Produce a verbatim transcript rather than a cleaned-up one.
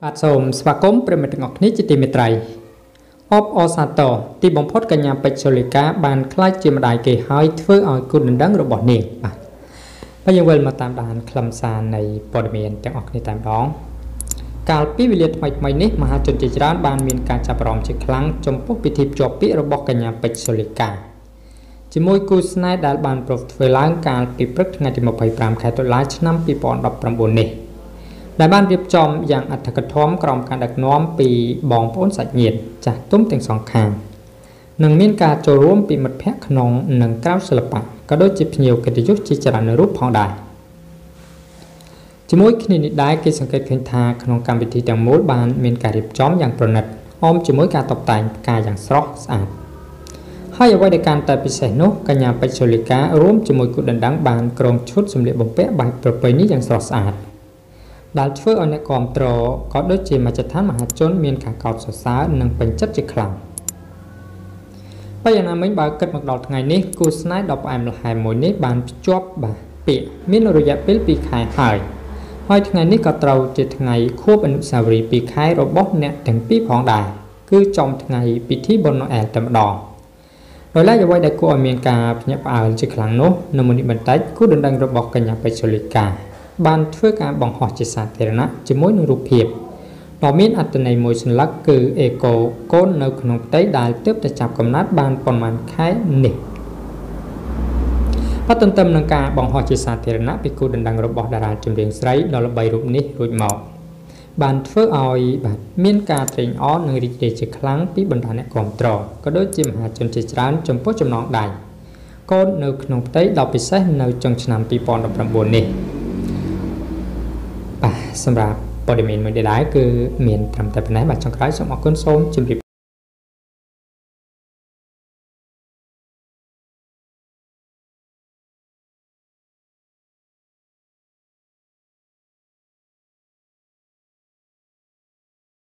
បាទសូមស្វាគមន៍ប្រិយមិត្តទាំងអស់គ្នាជាទីមេត្រីអបអសាទរទីបំផុតកញ្ញាពេជ្រសូលីកាបានខ្លាចជាម្ដាយគេហើយធ្វើឲ្យគុណដណ្ដឹងរបស់នាងបាទហើយយើងវិលមកតាមដានខ្លឹមសារនៃព័ត៌មានទាំងអស់គ្នាតែម្ដងកាលពីវេលាថ្មីថ្មីនេះមហាជនជាច្រើនបានមានការចាប់អារម្មណ៍ជាខ្លាំងចំពោះពិធីភ្ជាប់ពាក្យរបស់កញ្ញាពេជ្រសូលីកាជាមួយគូស្នេហ៍ដែលបានប្រធ្វើឡើងកាលពីព្រឹកថ្ងៃទីម្ភៃប្រាំខែតុលាឆ្នាំពីរពាន់ដប់ប្រាំបួននេះដែលបានរៀបចំយ៉ាងអធិកធមក្រោមការដឹកនាំពីបងប្អូនសាច់ញាតិចាស់ទុំទាំងសងខាងនិងមានការចូលរួមពីមិត្តភ័ក្តិក្នុងនិងក្រៅសិល្បៈក៏ដូចជាភ្ញៀវកិត្តិយសជាច្រើនរូបផងដែរជាមួយគ្នានេះដែរគេសង្កេតឃើញថាក្នុងកម្មវិធីទាំងមូលបានមានការរៀបចំយ៉ាងប្រណិតអមជាមួយការតុបតែងផ្កាយ៉ាងស្រស់ស្អាតហើយអ្វីដែលកាន់តែពិសេសនោះកញ្ញាពេជ្រសូលីការួមជាមួយគូដណ្ដឹងបានក្រុងឈុតសម្លៀកបំពាក់បែបប្រពៃណីយ៉ាងស្រស់ស្អាតដែលធ្វើឲ្យអ្នកគាំទ្រក៏ដូចជាមជ្ឈដ្ឋានមហាជនមានការកោតសរសើរនិងពេញចិត្តជាខ្លាំងបើយ៉ាងណាមិញបើគិតមកដល់ថ្ងៃនេះគូស្នេហ៍ដ៏ផ្អែមល្ហែមមួយនេះបានភ្ជាប់បាទពាក្យមានរយៈពេលពីរខែហើយហើយថ្ងៃនេះក៏ត្រូវជាថ្ងៃខួបអនុស្សាវរីយ៍ពីរខែរបស់អ្នកទាំងពីរផងដែរគឺចំថ្ងៃពិធីបុណ្យណូអែលតែម្ដងដោយឡែកអ្វីដែលគួរឲ្យមានការភ្ញាក់ផ្អើលជាខ្លាំងនោះនៅមុននេះបន្តិចគូដណ្ដឹងរបស់កញ្ញាពេជ្រសូលីកាបានធ្វើការបង្ហោះជាសាធារណៈជាមួយនឹងរូបភាពដ៏មានអត្ថន័យមួយសន្លឹកគឺអេកូកូននៅក្នុងផ្ទៃដែលទើបតែចាប់កំណើតបានប្រមាណខែនេះអត់ទន្ទឹមនឹងការបង្ហោះជាសាធារណៈពីគូដណ្ដឹងរបស់តារាចម្រៀងស្រីដ៏ល្បីរូបនេះរួចមកបានធ្វើឲ្យបាទមានការត្រេកអរនិងរីករាយជាខ្លាំងពីបណ្ដាអ្នកគាំទ្រក៏ដូចជាមហាជនជាច្រើនចំពោះចំណងដៃកូននៅក្នុងផ្ទៃដ៏ពិសេសនៅចុងឆ្នាំពីរពាន់ដប់ប្រាំបួននេះបាទសម្រាប់ព័ត៌មានមួយដែរគឺមានត្រឹមតែប៉ុណ្ណេះបាទចុងក្រោយសូមអរគុណសូមជម្រាប